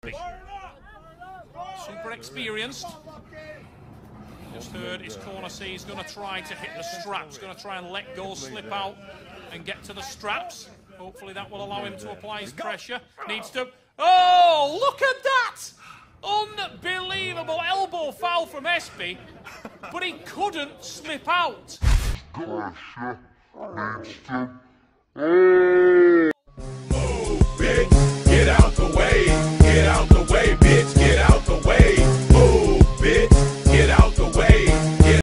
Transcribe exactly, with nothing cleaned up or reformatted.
Espy. Super experienced. Just heard his corner C. He's going to try to hit the straps. Going to try and let go, slip out, and get to the straps. Hopefully that will allow him to apply his pressure. Needs to... Oh, look at that! Unbelievable elbow foul from Espy, but he couldn't slip out. Pressure. Needs to... Oh!